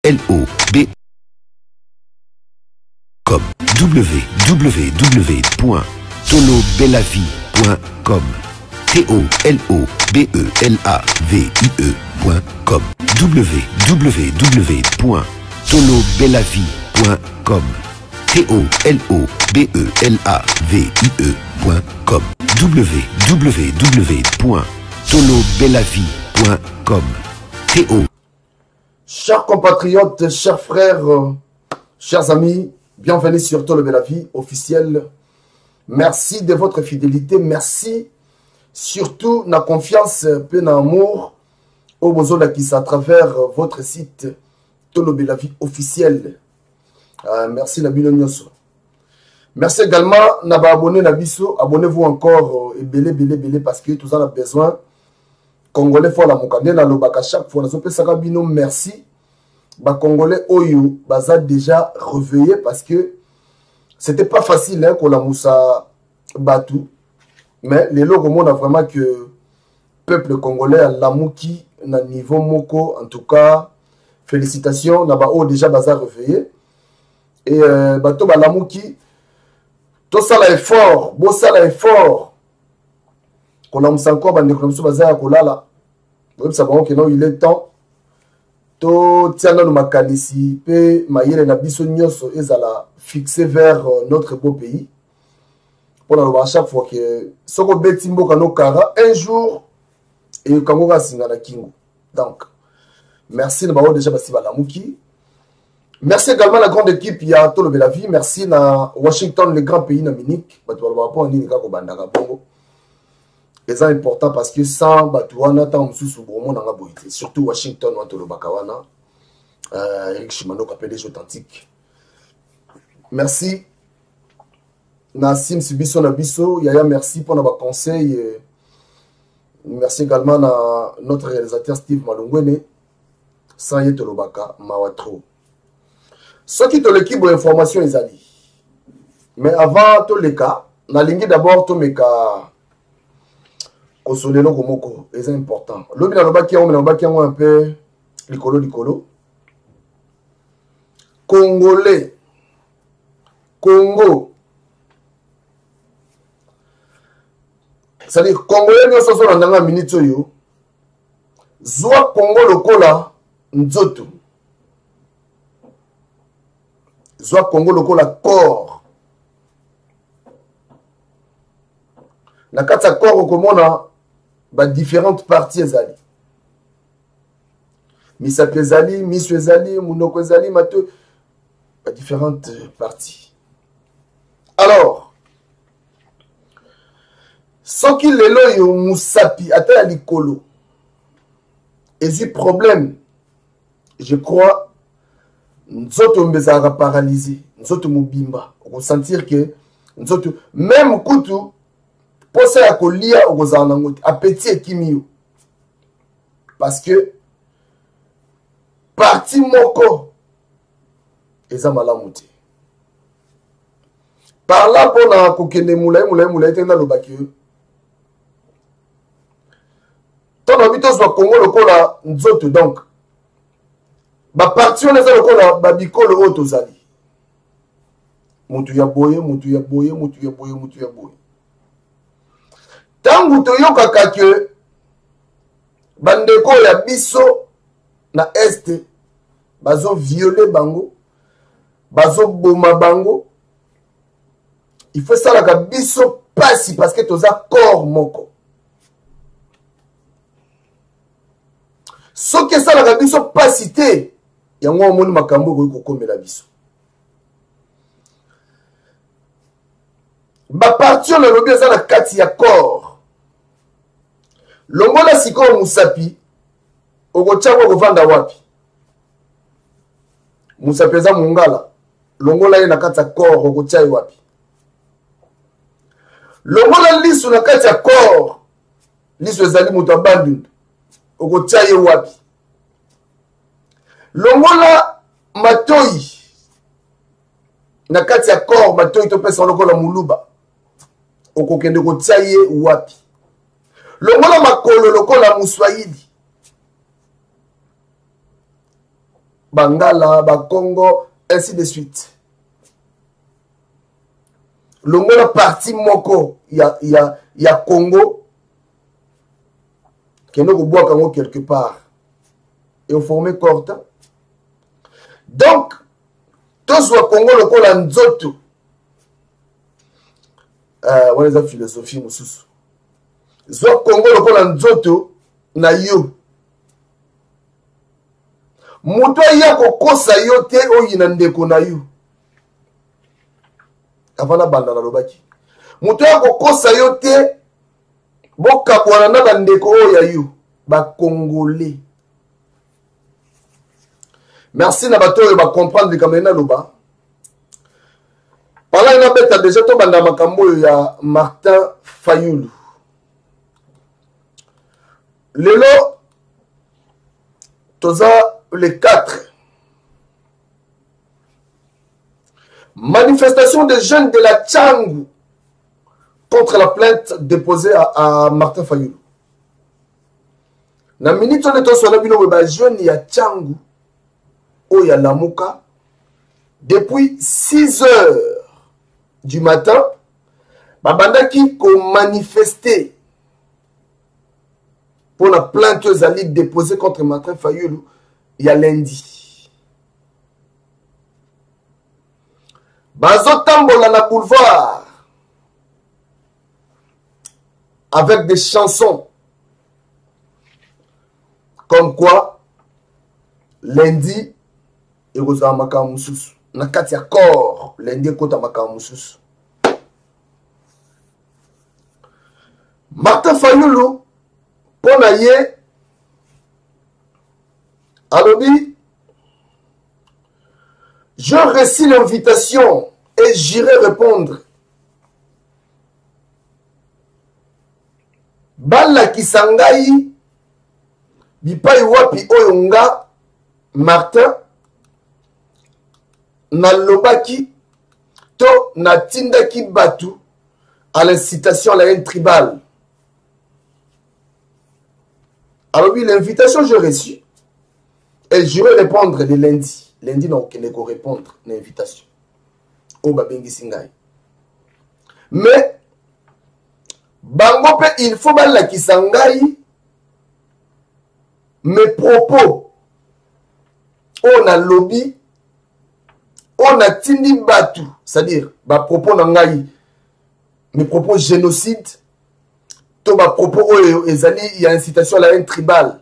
T-O-L-O-B www.tolobelavie.com TOLOBELAVIE.com www.tolobelavie.com TOLOBELAVIE.com www.tolobelavie.com Chers compatriotes, chers frères, chers amis, bienvenue sur Tolo Bella Vie officiel. Merci de votre fidélité, merci surtout la confiance et l'amour au besoin qui à travers votre site Tolo Bella Vie officiel. Merci la Bilonioso. Merci également d'abonner abonné na biso, abonnez-vous encore et belé parce que tout ça a besoin. Congolais fois la mokande na lobaka chaque fois nazo pesa bino merci. Ba Congolais oyo baza déjà réveillé parce que c'était pas facile hein pour la Moussa Batou. Mais les lots on a vraiment que peuple congolais à l'amouki na niveau moko en tout cas félicitations na ba o déjà baza réveillé et bato ba l'amouki tout ça là effort, beau ça là effort. Qu'on a moussa encore bande comme ça baza kolala. Vous savez que non il est temps to tiana no makanisi pe mayele na biso nyoso ezala fixé vers notre beau pays. Pour à chaque fois que soko beti mboka no kara un jour et kango ka singa na kingo. Donc merci na bao déjà basi balamuki. Merci également la grande équipe ya Tolo Bella Vie, merci na Washington le grand pays na Munich, bato ba pas ni ka ko bandaka bongo. C'est important parce que sans Batouana, tant sous Bromo dans la boïté, surtout Washington, Tolo Bakawana, Eric Shimano, PDG authentique. Merci. Nassim Sibiso Nabiso, Yaya, merci pour nos conseils. Merci également à notre réalisateur Steve Malungwene, sans Tolo Baka, Mawatro. Ce qui est l'équipe d'information, ils allaient. Mais avant tous les cas, on a ligné d'abord tous mes cas. Consoler le Romoko, c'est important. L'homme dans le bac un peu l'icolo. Congolais, Congo. C'est-à-dire, Congolais, nous sommes dans la minute. Zoa Congo lokola nzoto. Zoa Congo lokola corps. Na kata corps komona ba différentes parties ezali. Misapi ezali, misu ezali, munoko ezali, mato ba différentes parties. Alors, soki lelo yo musapi ata ya likolo ezi problème, je crois nzoto mbezaka paralysé, nzoto mobimba, on sentir que nzoto même kutu posa ya kolia okozala nango te appétit ekimi parce que parti moko eza malamu te par là mpona kokende mulai te nalobaki yo ntango abi tozwa kongo lokola nzoto donc baparti wana eza lokola babikolo oyo tozali mutu ya boye tangu toyokaka ke bandeko ya biso na este bazo violer bango bazo boma bango il faut salaka biso pasi parce que toza corps moko soki esalaka biso pasi te yango omoni makambo okoki kokomela biso baparti oyo nalobi eza na kati ya corps longola sikoyo musapi okotyako okovanda wapi musapi eza mongala longola ye na kati ya corps okotya ye wapi longola lisu na kati ya corps lisu ezali moto abandundu okotya ye wapi longola matoi na kati ya corps matoi topesa lokola muluba okokende kotya ye wapi longola makolo lokola muswahili Bangala, Congo, ainsi de suite. Le monde parti moko, il y a Congo, qui nous boit Congo quelque part. Et on formé Corta. Donc, tous les Congo, le Congo, l'Anzoto. On les a philosophie, nous sous. Zwa Congo, le Congo, l'Anzoto, na yo. Muto ya kokosa yo te oyina ndeko na yo. Avana banda na lobaki. Muto ya kokosa yo te boka bwana na bandeko oya yo ba Congolais. Merci na bato yo ba comprendre comme na loba. Par là, il a déjà tout banda makambo ya Martin Fayulu. Lelo toza les 4. Manifestation des jeunes de la Tchangou contre la plainte déposée à Martin Fayulu. Na minute on est sur le bino ba jeune ya Tchangou o ya Lamuka depuis 6 heures du matin babandaki ko manifester pour la plainte aux alliés déposée contre Martin Fayulu il y a lundi. Bazo tambola na boulevard avec des chansons comme quoi lundi et vous avez makamusus na kati ya corps lundi kota makamusus. Martin Fayulu pona ye alobi, je récite l'invitation et j'irai répondre. Bala kisangai bipai wapi oyonga Martin na lobaki to na tindaki batu à l'incitation à la haine tribale. Alors oui, l'invitation je reçu et je vais répondre le lundi. Lundi non, qu'il ne peut répondre à l'invitation. Au babengi singai. Mais bango pe il faut bala kisangai mes propos on a lobby on a tindi batu, c'est-à-dire ba propos nangai mes propos génocide to ba propos ezali il y a incitation à la haine tribale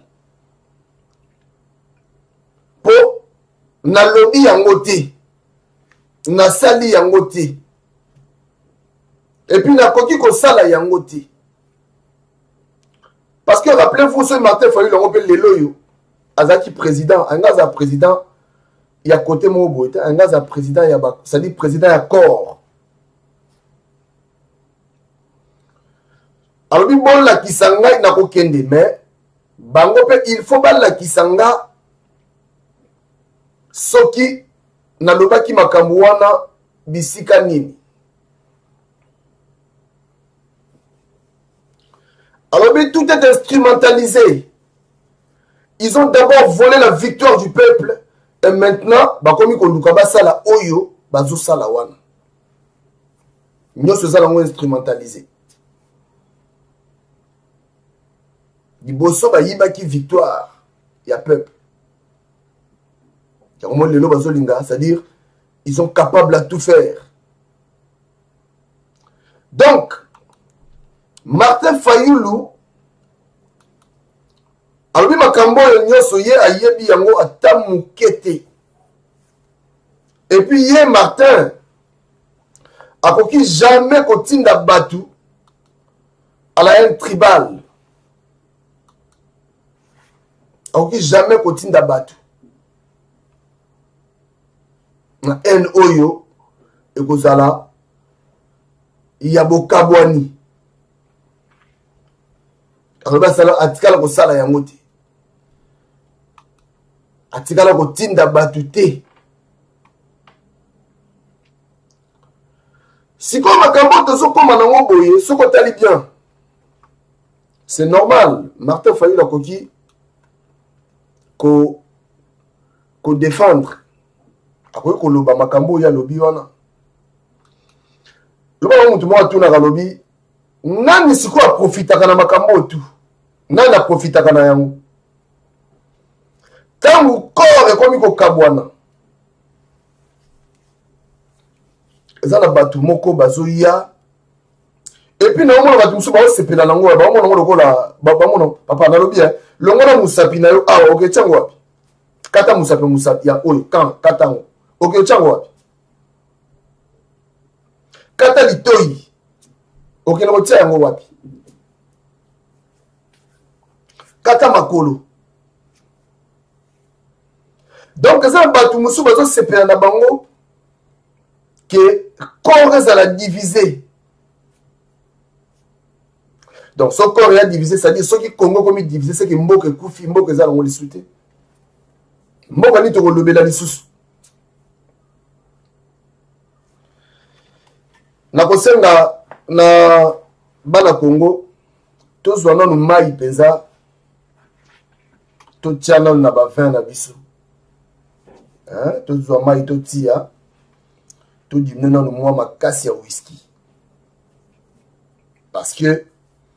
po na lobby yango te na sali yango te et puis na koki ko sala yango te parce que rappelez-vous ce Martin Fayulu on appelle lelo yo azaki président angaza président il y a côté mobo était angaza président ya ba ça dit président ya corps. Alors bi bon la kisanga na ko kende mais bango pe il faut bal la kisanga soki na lobaki makambo wana bisika nini. Alors bien, tout est instrumentalisé. Ils ont d'abord volé la victoire du peuple et maintenant, bakomi konduka sala oyo bazo sala wana. Nous sommes instrumentalisés. Liboso ba yibaki victoire ya peuple. Comment les loba zolinga, c'est-à-dire ils sont capables à tout faire. Donc Martin Fayulu alobi makambo nyoso ye ayebi yango atamukete. Et puis ye Martin akoki jamais kotinda batu à la haine tribale. Akoki jamais kotinda batu na haine oyo ekozala ya bokabwani. Atikala ko sala yango te. Atikala ko tinda batu te. Si comme makambo to so koma nango boye, soko tali bien. C'est normal. Martin Fayulu akoki ko défendre akoki koloba makambo ya lobi wana loba mutu moko atunaka lobi nani sikoyo aprofitaka na makambo tu nani aprofitaka na yango ntango corps ekomi kokabwana eza na bato moko bazoya epuis naomona bato mosusu baosepela nango baomona ngo lokola bamona papa nalobi longola mosapi na yo awa oke tiango wapi kata mosapi ya oyo kata ngo oke tiango wapi kata litoyi okende kotia yango wapi kata makolo donc eza na bato mosusu bazosepela na bango ke corps ezala divisé donc so corps ya divisé c'est-à-dire soki Congo komi divisé c'est que mboka ekufi mboka eza nango lisusu te mboka nini tokolobela lisusu nakosenga na bana Congo tozwa nanu mai mpenza totia nanu na bavin na biso tozwa mai totia todimine nanu mwa makasi ya whisky parce que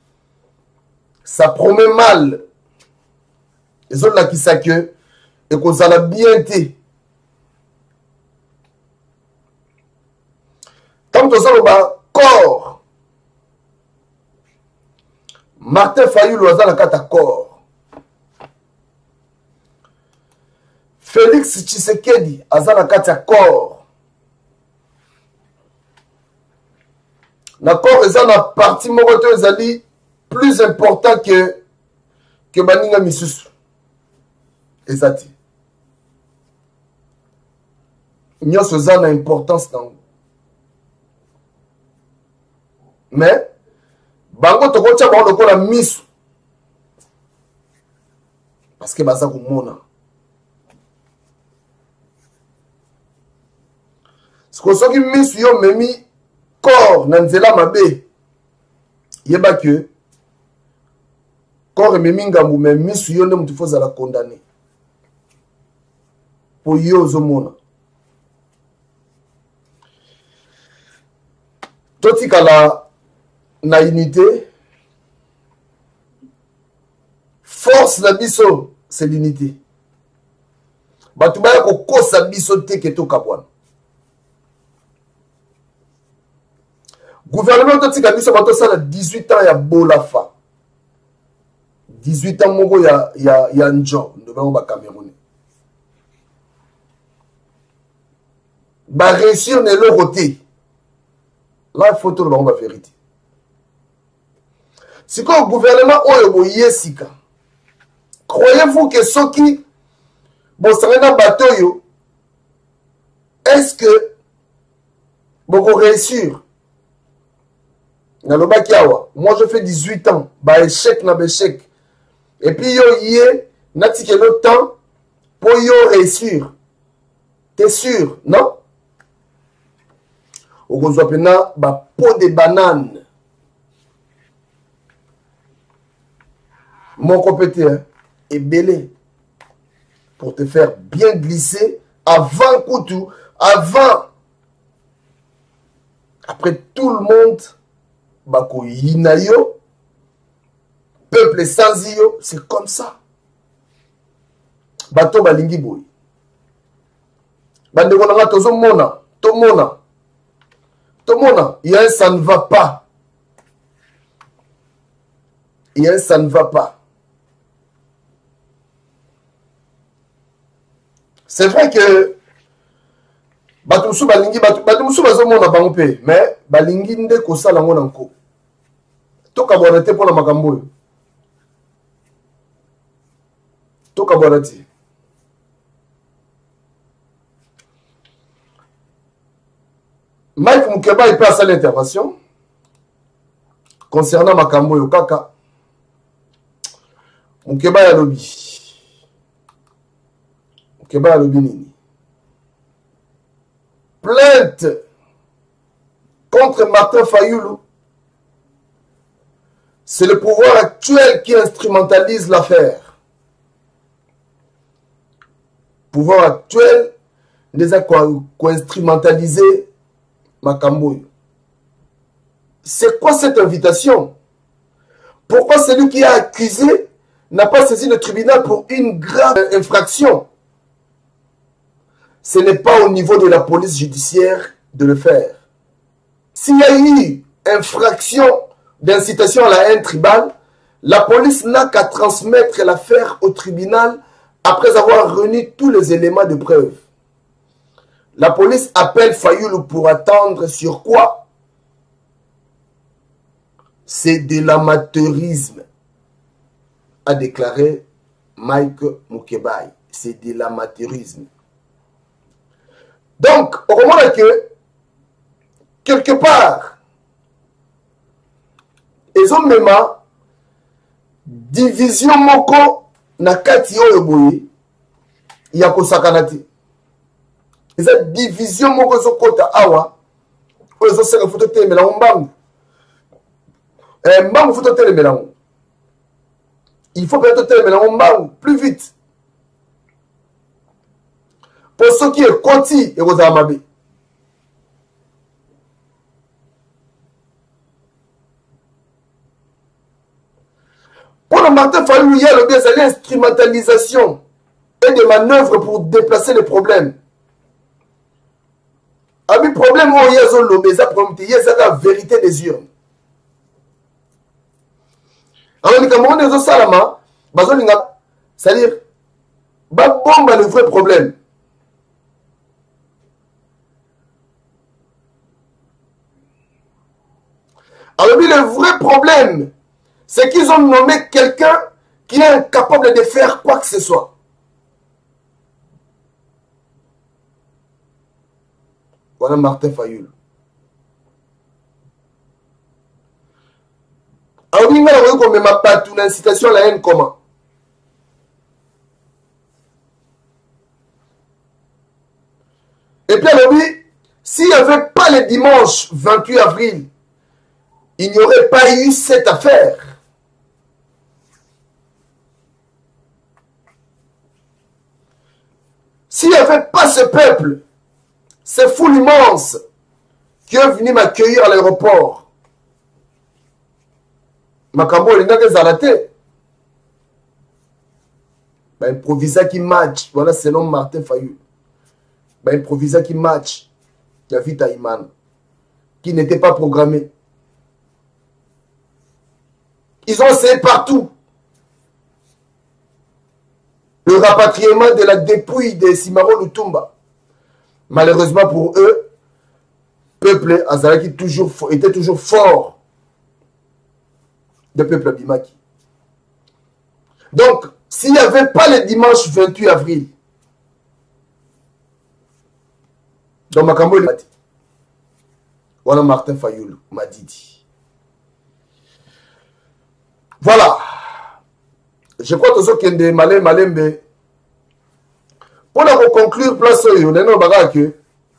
ça promet mal ezolakisa ke ekozala bien te ntango tozoloba corps Martin Fayulu aza na kati ya corps Félix Tshisekedi aza na kati ya corps na corps eza na parti moko to ezali plus important que baninga misusu eza te nyonso eza na importance nango mais bango tokotia bango lokola miso parce que baza komona soki miso yo memi corps na nzela mabe yeba ke corps ememi ngambu me miso yo nde mutu fo ozala condamné po yo ozomona totikala na unité force na biso c'est l'unité bato baya kokosa biso te ke tokabwana gouvernement totika biso bato sala 18 ans ya bolafa 18 ans moko ya njo ndo bango ba Camerounais ba réussir ne eloko te là il faut tolo bango ba vérité sikoyo gouvernement oyo boye sika croyez-vous que soki bosanga na bato oyo est-ce que boko réussir nalobaki awa moi je fais 18 ans ba échec na échec et puis yo yé natike le temps pour yo réussir t'es sûr non okozwa pena ba pot de banane mon compétent est belé pour te faire bien glisser avant Koutou, avant après tout le monde bako yinayo peuple sans yo c'est comme ça bato balingi boy bande kona tozo mona il y a un ça ne va pas il y a un ça ne va pas c'est vrai que bato musu balingi bato musu bazomona bango pe mais balingi nde kosala ngo na nko tokabwana te mpona makambo oyo tokabwana te Mike Mukeba il peut asala intervention concernant makambo oyo kaka Mukeba ya lobi nini plainte contre Martin Fayulu. C'est le pouvoir actuel qui instrumentalise l'affaire pouvoir actuel les a co-instrumentalisé Makambo. C'est quoi cette invitation? Pourquoi celui qui a accusé n'a pas saisi le tribunal pour une grave infraction? Ce n'est pas au niveau de la police judiciaire de le faire. S'il y a eu infraction d'incitation à la haine tribale, la police n'a qu'à transmettre l'affaire au tribunal après avoir réuni tous les éléments de preuve. La police appelle Fayoulou pour attendre sur quoi? C'est de l'amateurisme, a déclaré Mike Mukebai. C'est de l'amateurisme. Donc, on remarque que, quelque part, ils ont même division moko na kati oyo boye ya kosakana te. Eza division moko ezokota awa oyo ezosenga futa otelemela ngo mbangu. Mbangu futa otelemela ngo. Il faut peut-être otelemela ngo mbangu plus vite. Pour ceux qui est koti ekozala mabe. Pour le Martin Fayoulou, il y a le bien, c'est l'instrumentalisation et des manœuvres pour déplacer les problèmes. Abi problème où il y a la vérité des urnes. Alors, les Camerounais, ils ont salama, c'est-à-dire, bombe le vrai problème. Alors, le vrai problème, c'est qu'ils ont nommé quelqu'un qui est incapable de faire quoi que ce soit. Voilà Martin Fayoulou. Alors, il y a une incitation à la haine comment? Et puis, alors, s'il n'y avait pas le dimanche 28 avril, il n'y aurait pas eu cette affaire. S'il n'y avait pas ce peuple, ces foules immenses qui est venu m'accueillir à l'aéroport, Makambo il n'a que zalaté. Improvisa qui match, voilà c'est nom Martin Fayoulou. Improvisa qui match, David Taïman, qui n'était pas programmé. Ils ont essayé partout. Le rapatriement de la dépouille de Simaro Lutumba. Malheureusement pour eux, le peuple Azaraki était toujours fort. Le peuple Abimaki. Donc, s'il n'y avait pas le dimanche 28 avril, dans Makambo, il a dit, voilà Martin Fayoulou m'a dit. Voilà. Je crois que ce qui est malembe. Pour conclure, place où nous avons que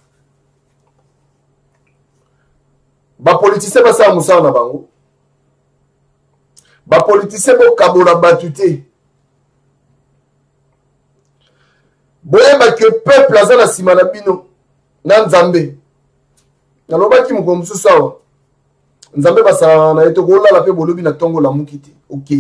les politiciens ne sont pas bango. Les politiciens ne sont pas battutés. Boyeba que le peuple a la simanabino na Nzambe. Nalobaki mukomusu sawa. Nzambe basa na eto kola la pe bolobi na tongo la mukiti. OK.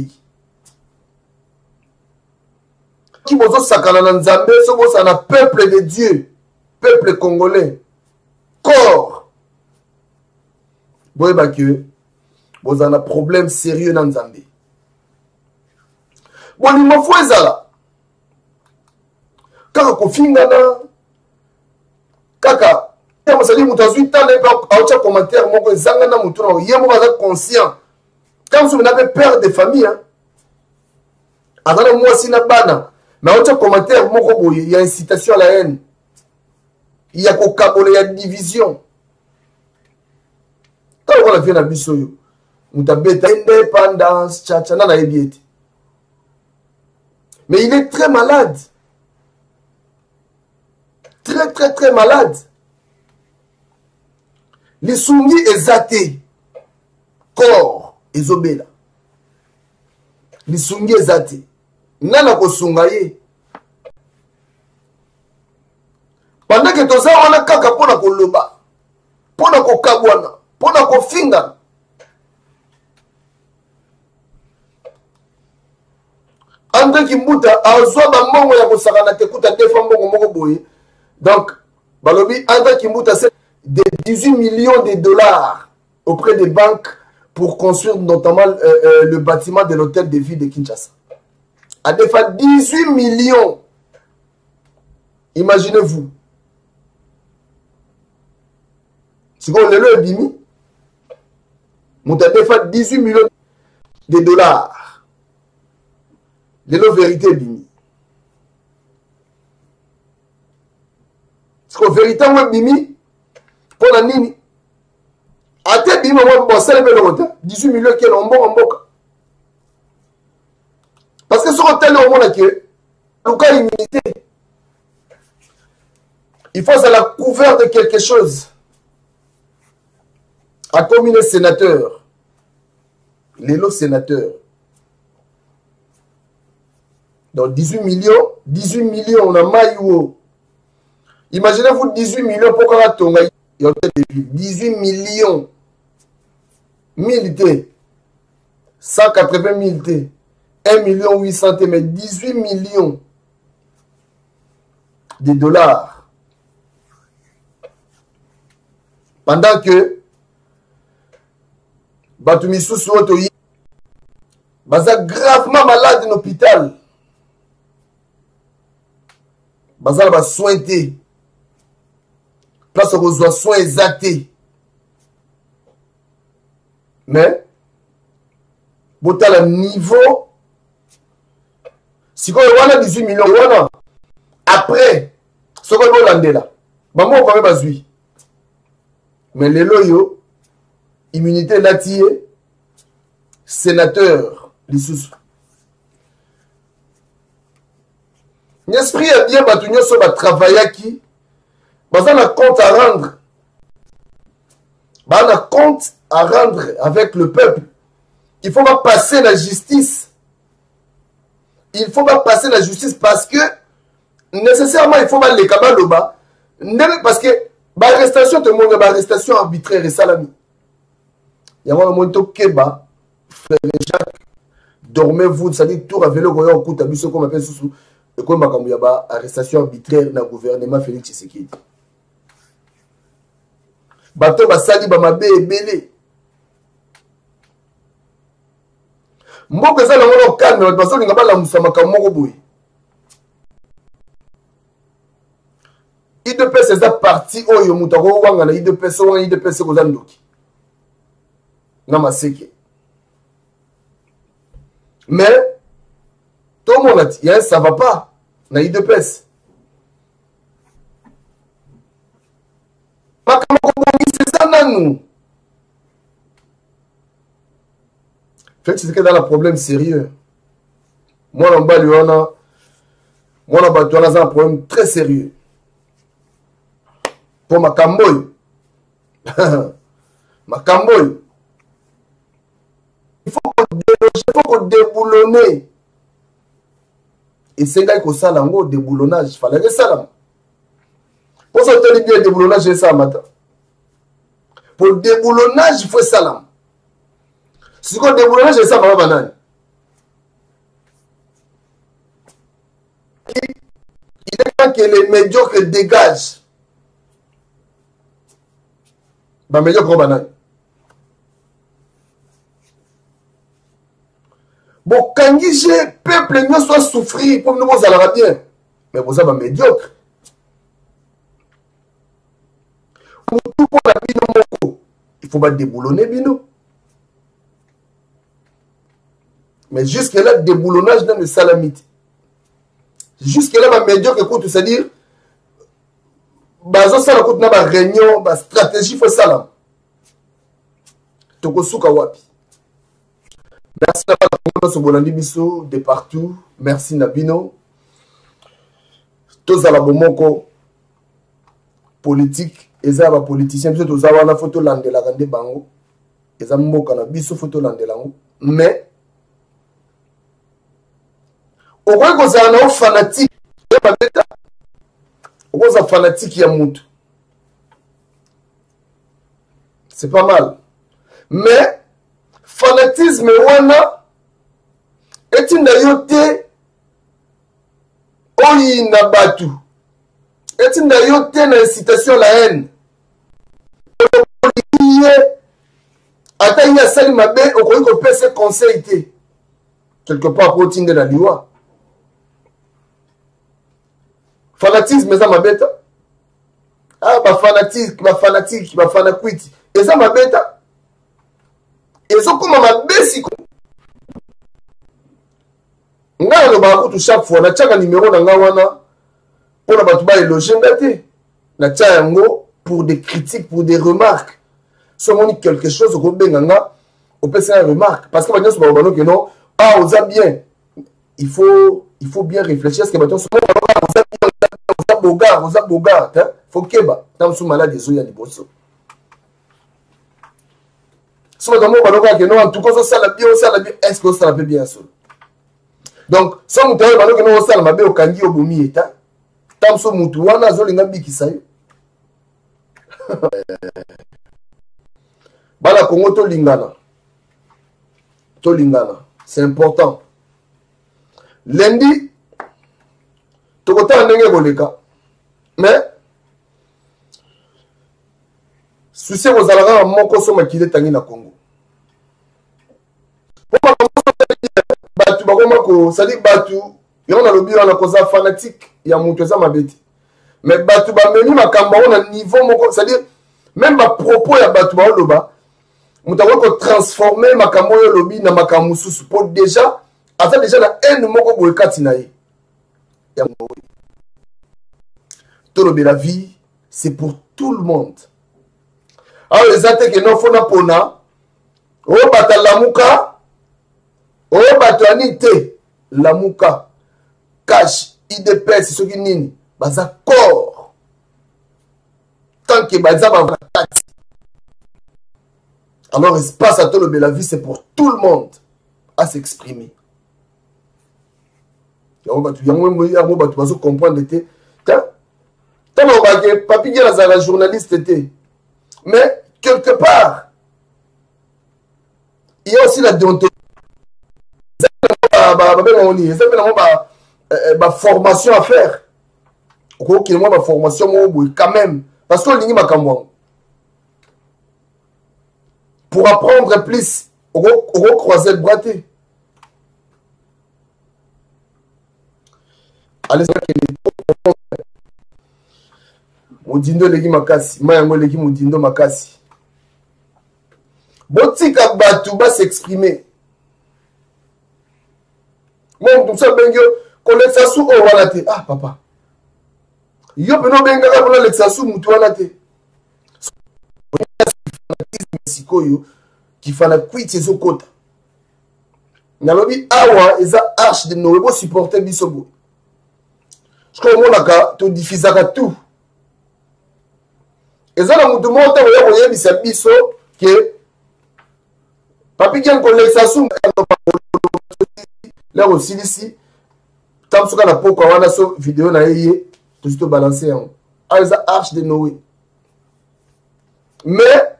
Qui bozo sakana na Nzambe so bosa na peuple de Dieu, peuple congolais. Corps. Boyeba que boza na problème sérieux na Nzambe. Boni mo fo ezala. Kaka kofingana kaka mosali mutu azwi tala aotya commentaire moko ezanga na mutu na ye moko aza conscient quand vous n'avez peur de famille aza na mwasi na bana mais aotya commentaire moko boye ya incitation à la haine ya kokabola ya division tala kola vie na biso oyo mutu abeta indépendance tchatcha na nayebi ete mais il est très malade. Très malade. Les soumis exatés. Corps ezobela. Les soumis exatés. Nana ko sungaye. pendant que toza wana kaka pona koloba pona kokabwana pona kofinga André Kimbuta azwa bamongo ya kosakana te kuta defa mbongo moko boye. Donc balobi André Kimbuta c'est de 18 millions de dollars auprès des banques pour construire notamment le bâtiment de l'hôtel de ville de Kinshasa. A defa 18 millions. Imaginez-vous. Si vous voulez le bimi, vous avez fait 18 millions de dollars. De la vérité bimi. Si vous vérité bimi, pour la nini, à tes bimi, on va le hôtel. 18 millions qui est en bon. Parce que sur l'hôtel, on a que le cas immunité. Il faut à la couvert de quelque chose. A comme les sénateurs, les lots sénateurs. Donc 18 millions, on a maillot. Imaginez-vous 18 millions pour qu'on a tonga. 18 millions. 1000 T. 180 000 T. 1 million 800 T. Mais 18 millions de dollars. Pendant que Batoumissou Souotoyi baza gravement malade en hôpital. Baza ba soigné. Place aux besoins soins exactés. Mais botala niveau si quoi on a 18 millions wana après ce qu'on va landela. Maman on va bazui. Mais les loyaux immunité natié, sénateur, les sous. L'esprit est bien battu sur le travail qui, on a compte à rendre. On a compte à rendre avec le peuple. Il faut pas passer la justice. Il faut pas passer la justice parce que nécessairement il faut pas les kabaloba. Parce que l'arrestation, tout le monde a arrestation arbitraire et salami. Il y a un moment où Keba, frère Jacques, dormez-vous, c'est-à-dire tout révélé au coup de ce qu'on appelle sous le coup de arrestation arbitraire dans le gouvernement Félix Tshisekedi. Bateau basali bamabe ebele. Mboka za lango calme, baso linga ba la musamaka moko boye. IDPS eza parti oyo mutako wanga na IDPS wanga IDPS ko zandoki. Namaseke. Mais tout le monde a dit, ça va pas. Na IDPS. C'est ça, nous. Fait que c'est dans un problème sérieux. Moi, on a un problème très sérieux. Pour ma camboy. Ma camboy. Il faut qu'on déloge, il faut qu'on déboulonne. Et c'est là qu'il faut ça, le déboulonnage. Il fallait que ça. Pour ça, tu as dit le déboulonnage, c'est ça matin. Pour le déboulonnage, il faut ça. Si le déboulonnage, c'est ça, maman. Il est temps que les médiocres dégagent. Les médiocres banane. Bon, quand le peuple ne soit souffrir, pour nous, vous allez bien. Mais vous avez médiocre. Pour la bino, il faut pas déboulonner bino. Mais jusque-là, déboulonnage dans le salamite. Jusque-là, ma médiocre écoute, c'est-à-dire, bazo sala koute na ba réunion, ba stratégie faut salam. Toko suka wapi. Merci à la Sobolandi Bisso de partout. Merci Nabino. Tous à la bomoko politique. Et ça va politicien. Tous à la photo lande la grande bango. Et ça mboka na biso photo lande la. Mais au moins qu'on a un fanatique. okoza fanatique ya mutu. C'est pas mal. Mais fanatisme wana etinda yote oyi na batu. Etinda yote na incitation la haine. Ata il y a sali mabe okoyi ko pese conseil te. Quelque part pour tinde la liwa. Fanatisme eza mabeta. Ah ba fanatique, ba fanakwiti. Eza mabeta. Ezo koma mabesi ko. Nga lo ba kutu chaque fois na tchaka numéro na nga wana pour ba tuba éloger ngate. Na tcha yango pour des critiques, pour des remarques. Si on dit quelque chose au Benganga, on peut faire une remarque. Parce que maintenant, sur le que non, ah, on a bien. Il faut bien réfléchir. Parce que maintenant, sur on a bogard. Il faut que bah, dans ce malade des oeufs, il y a des bossos. Si on a que non, en tout cas, ça la bien, est-ce que ça la peut bien seul? Donc, si on a que non, ça la bien au Kandi au Boumi état. Tam so mutuana zolinga bikisayo. Bala Congo tolingana. C'est important. Lundi, tokota ndenge boleka. Mais souci aux alaka moko so makile tangi na Congo. Batu bakoma ko sadi batu yona lobi wana koza fanatique ya mutu za mabeti. Mais batu ba meni makambo na niveau moko, c'est-à-dire même ba propos ya batu ba loba mutawa ko transformer makambo yo lobi na makambo susu pour déjà ata déjà na haine moko boye kati na ye ya mowe. Tout le la vie c'est pour tout le monde. Alors les attaques que non fona pona o bata lamuka o bata anite lamuka cash IDPS ce qui nini baza corps tant que baza ba vakati. Alors espace à tout le la vie c'est pour tout le monde à s'exprimer. Yango batu bazo comprendre te tant que papi gela za la journaliste te. Mais quelque part il y a aussi la déontologie. Ba formation à faire. Ok, moi ma formation quand même parce que lingi makambo pour apprendre plus on croiser le bras. Allez Mudindo legi makasi mayango legi mudindo makasi botika batu ba s'exprimer. Mon tout ça bengyo connaître ça sous owanate. Ah papa yo peno benga ka pour l'exasu mutu wanate sikoyo qui fa la kwiti ezokota nalobi awa eza arche de Noé bo supporter bisobo. Je crois monaka to diffusaka tout eza na mutu mota oya koyebisa biso ke papi ken ko l'exasu là aussi ici tant que la poko wana so vidéo na yé tout se balancer en eza arche de Noé. Mais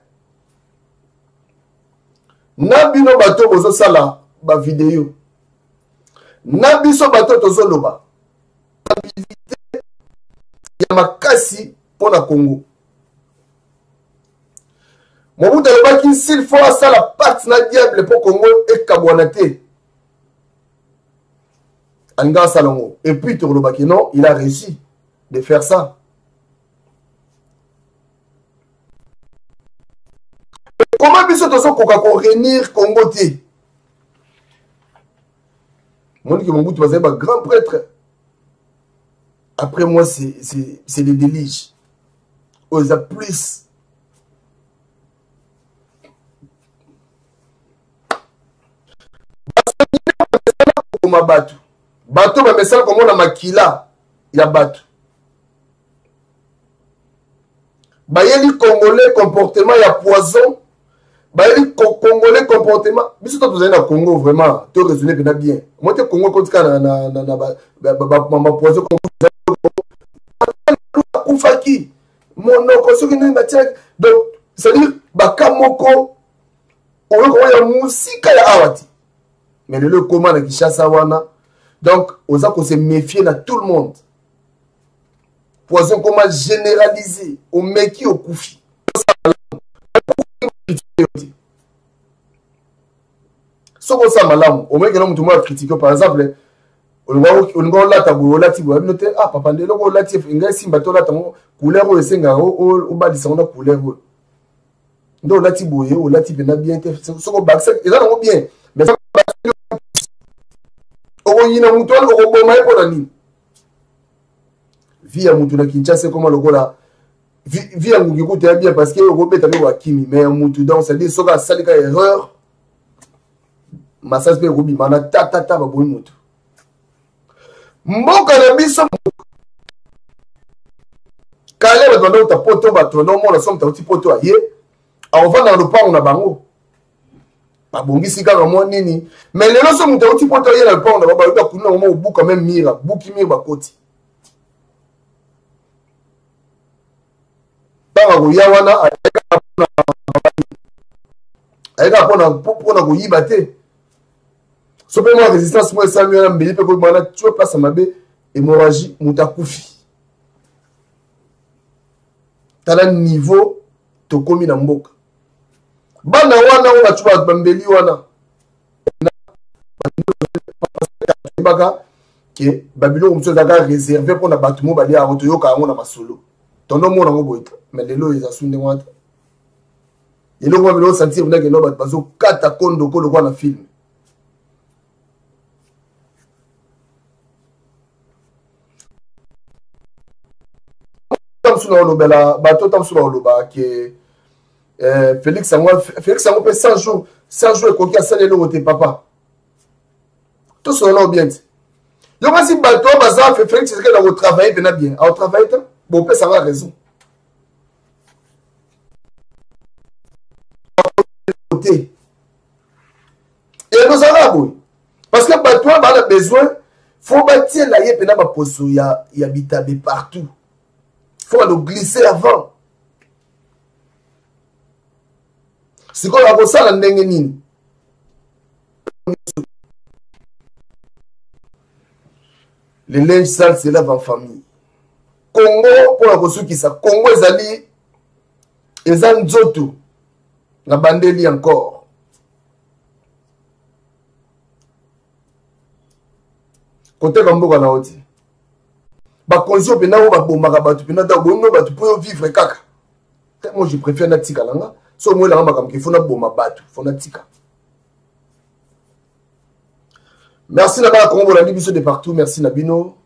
na bino bato bozo sala ba vidéo na biso bato tozo loba ya makasi pona Congo. Mon bout de l'obaki s'il faut ça la partie na diable pour Congo et kabouanate Anga Salongo. Et puis Tourlobaki non, il a réussi de faire ça. Comment biso tozo koka ko réunir Congo té? Mon dit que mon bout va être grand prêtre. Après moi c'est les déliges. Aux a plus batu bato ba mesala comme na makila ya bato bayeli congolais comportement ya poison bayeli congolais comportement biso to tozali na Congo vraiment to raisonner bien moi te Congo kotika na poison monoko soki nini batia donc c'est-à-dire bakamoko oyo ko ya musika ya awati mais le comment na Kinshasa wana donc oza ko se méfier na tout le monde poison comment généraliser au meki au kufi soko sa malamu au meki na mutu mo critiquer par exemple olingo lata bo lati bo note ah papa ndelo ko lati ngai simba to lata mo couleur o esenga o balisa na couleur o ndo lati boye o lati pena bien te soko bakse eza ngo bien mais o yina mutu o boma e pona ni via mutu na Kinshasa comme lokola via ngi kuta bien parce que o beta be wakimi mais mutu donc ça dit soka salika erreur massage pe rubi mana tata ba boy mutu mboka na biso kale ba tondo ta poto ba tondo mo na som ta uti poto aye avant dans le pont na bango ba bongisi kaka mo nini mais lelo so muta uti poto aye na le pont na ba ba kuna mo bu quand même mira buki mira ba koti ba go ya wana ayeka pona ko yiba te so pe moi résistance moi ça mieux na mbeli pe ko mana tu place mabe hémorragie mutakufi tala niveau to komi na mboka bana wana ona tuba bambeli wana baka ke babilo mso daga réservé pour na batumo bali a roto yoka ngo na masolo tondo mona ngo boita mais lelo ils asunde wata yelo ngo bilo sentir ndenge no bazo kata kondo ko lo na film sous le bateau tam sous le que Félix Sango peut 100 jours et qu'on a salé le papa tout cela bien yo si bateau baza fait Félix c'est que dans travail bien au travail bon peut ça va raison et nous avons parce que bateau a besoin faut bâtir la yé pena ba poso ya bitabe partout. Il faut le glisser avant. C'est quoi la ça la ndengenine. Les linges sales se lavent en famille. Congo pour la cause qui ça Congo ezali ezan nzoto na bandeli encore. Côté Kamboka na oti. Ba konzo pena o ba bombaka batu pena da bongo batu pour vivre kaka. Moi je préfère na tika langa so moi la makam ki fona bomba batu fona tika. Merci na ba Congo la biso de partout, merci na bino.